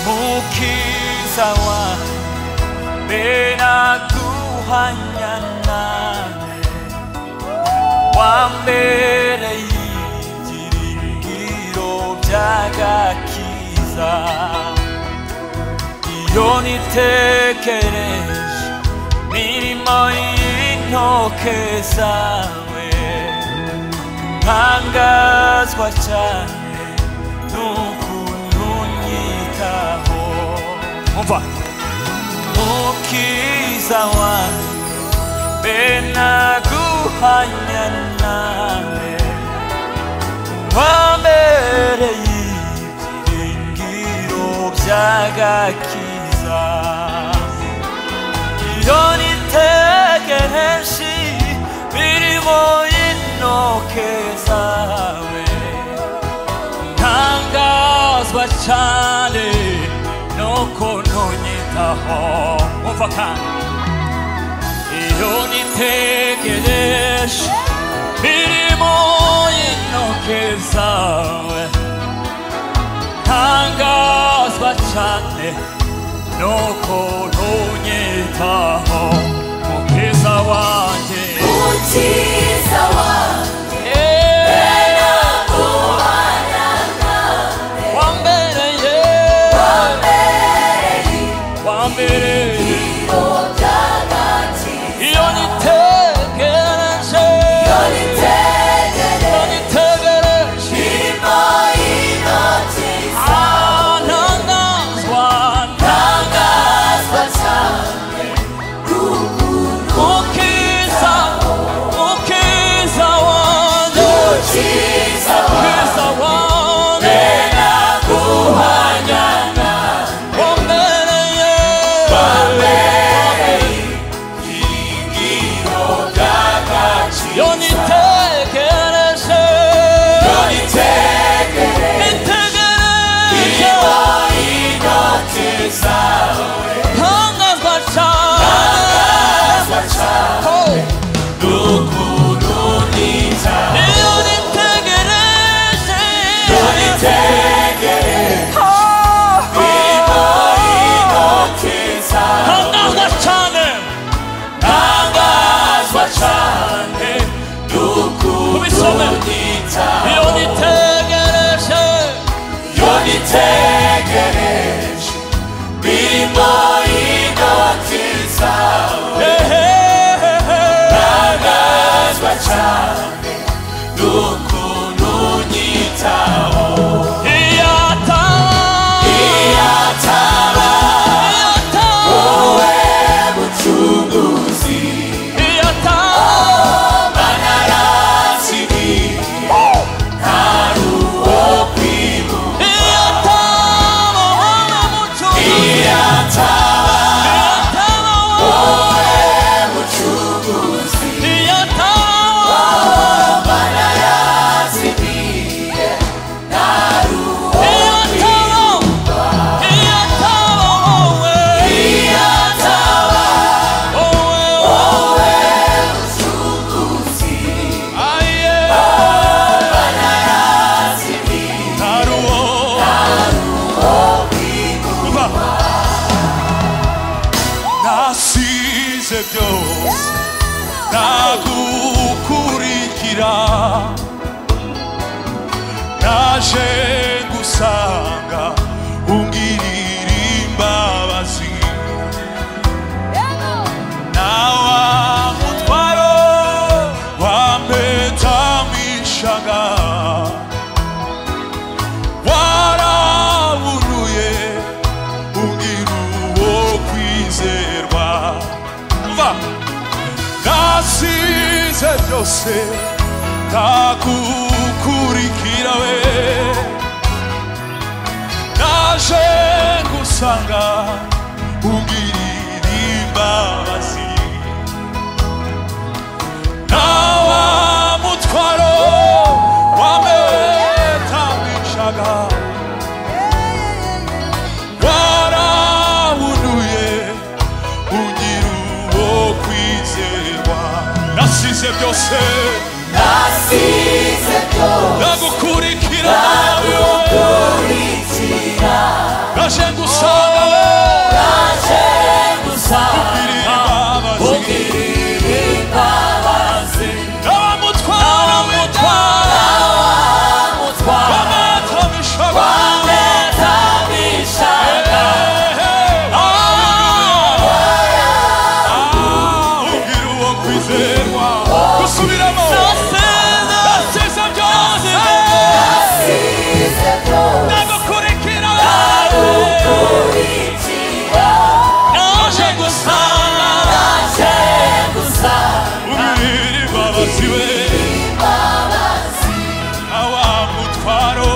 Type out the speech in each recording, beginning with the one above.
Mukiza wanjye naguhanya nawe wambereye ibyiringiro by'agakiza iyo nitekereje imirimo y'intoke zawe ntangazwa cyane n'ukuntu unyitaho umva Mukiza wanjye naguhanya nawe wambereye ibyiringiro by'agakiza iyo nitegereje imirimo y'intoke zawe ntangazwa cyane n'ukuntu unyitaho umva kandi iyo nitegereje imirimo y'intoke zawe ntangazwa cyane n'ukuntu unyitaho Mukiza wanjye Mukiza wanjye naguhanya nawe wambereye ibyiringiro by'agakiza iyo nitegereje imirimo y'intoki zawe ntangazwa cyane n'ukuntu Mukiza wanjye Mukiza wanjye naguhanya nawe wambereye ibyiringiro by'agakiza iyo nitegereje imirimo y'intoki zawe ntangazwa cyane n'ukuntu unyitaho iyo nitegereje imirimo y'intoki zawe ntangazwa cyane ntangazwa cyane n'ukuntu Ubisome. unyitaho iyo nitegereje imirimo y'intoki zawe ntangazwa cyane n'ukuntu unyitaho iyataba wowe mucunguzi iyataba banarasigiye ntari uwo kwibuka iyataba wowe mucunguzi iyataba banarasigiye ntari uwo kwibuka wowe mucunguzi banarasigiye ntari uwo kwibuka nasize byose nagukurikira naje gusanga ungirira imbabazi nawa mutwaro wampetamishaga warabunuye ungira uwo kwizerwa umva nasize byose ndagukurikira we naje gusanga ungirira imbabazi nawa mutwaro wampetamishaga warabunuye ungira uwo kwizerwa nasize byose nasize byose ndagukurikira ndagukurikira naje gusanga we naje gusanga ugirira imbabazi abamutwara bametamishaga ubwira uwo kwizerwa gusubiramo nasize byose ndagukurikira naje gusanga ugirira imbabazi we awamutwaro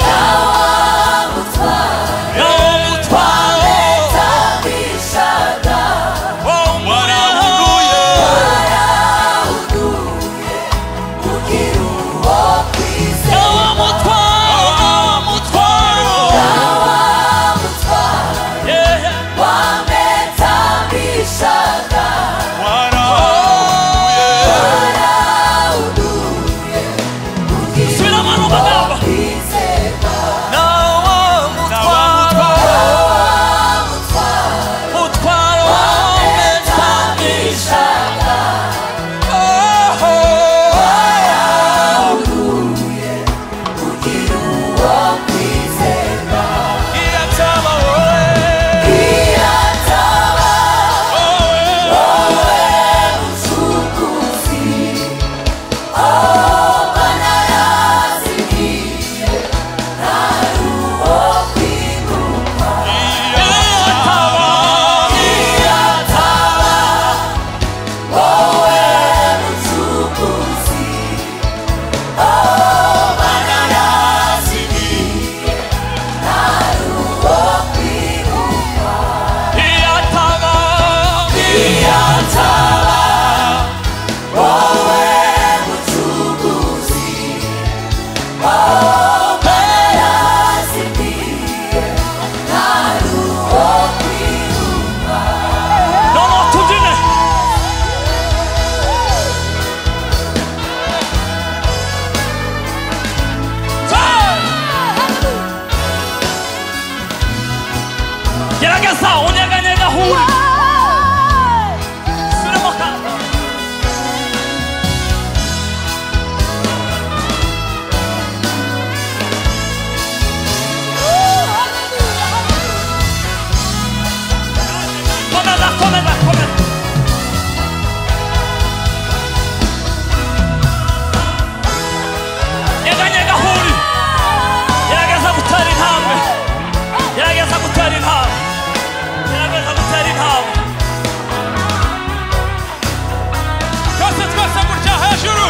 gerageza unyeganyega huri subiramo kandi komeza nyeganyega huri gerageza gutera intambwe gerageza gutera intambwe twese gutya hejuru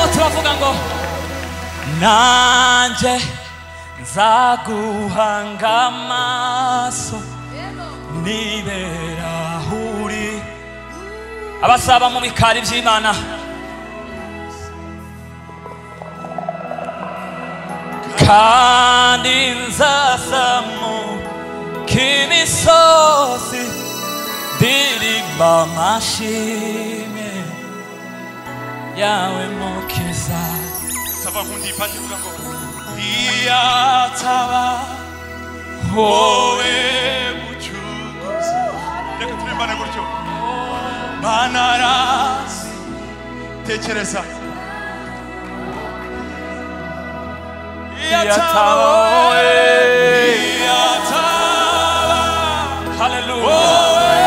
turavuga ngo nanje nzaguhanga amaso nibera huri abasaba mu bikari by'Imana kandi nzazamuka imisozi ndirimba amashimwe yawe mukiza sava kundi ipati kuvuga ngo iyataba wowe mucunguzi reka turembane gutyo banarasi tekereza iyataba wowe iyataba haleluya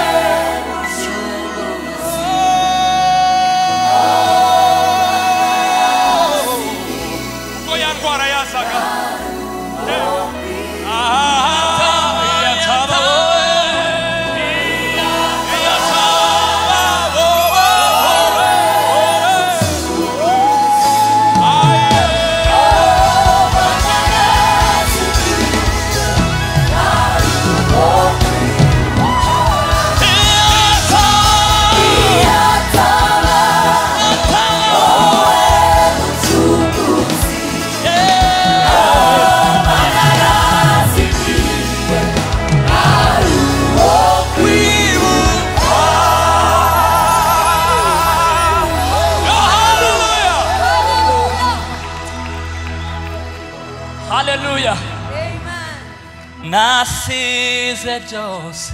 Hallelujah. Amen. Nasize byose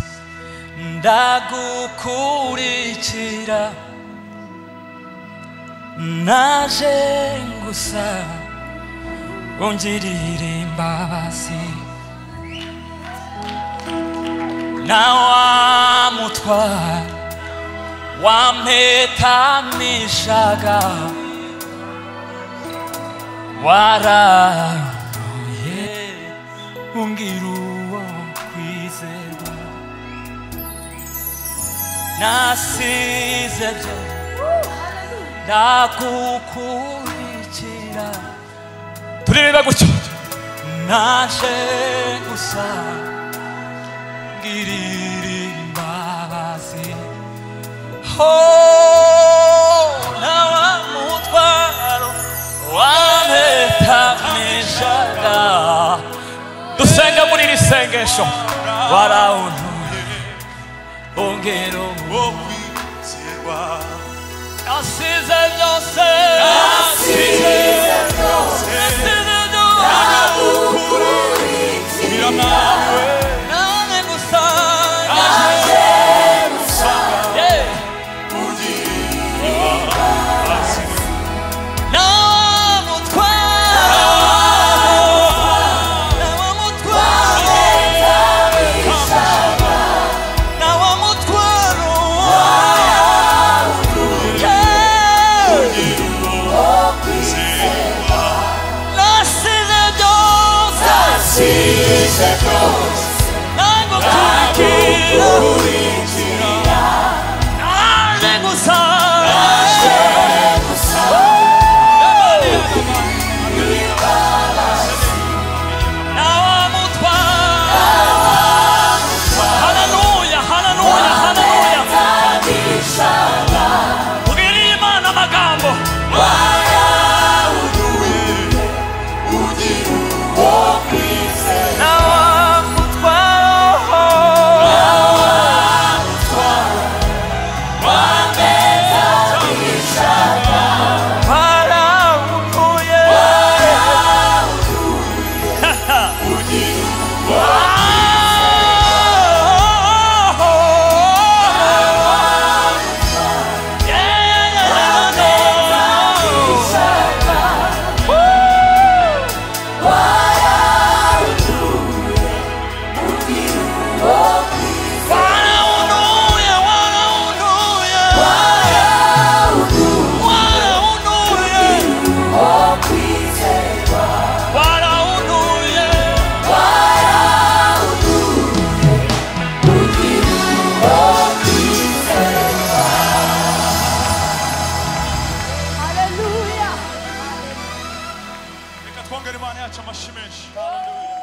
ndagukurikira naje ngusa ungirira imbabazi na wa mutwaro wampetamishaga wararuye ungira uwo kwizerwa nasize byo ndagukurikira turirimbe gutyo naje gusa ngirira imbabazi na wa mutwaro wampetamishaga dusenga muri iri sengesho warawuntuye ongera wo kwizerwa nasize byose ndagukurikira nawe nane gusa Yeah. twongere Imana yacu amashyi menshi. Hallelujah.